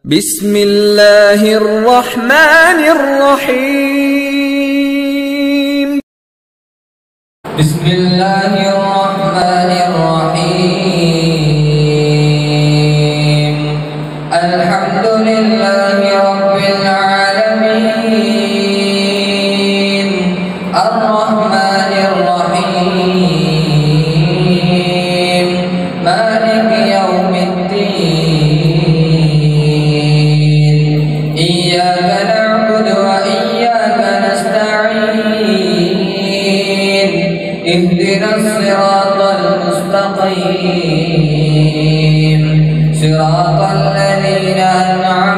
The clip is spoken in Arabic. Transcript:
بسم الله الرحمن الرحيم. بسم الله الرحمن الرحيم. الحمد لله رب العالمين الرحمن الرحيم مالك يوم الدين إياك نعبد وإياك نستعين اهدنا الصراط المستقيم صراط الذين أنعمت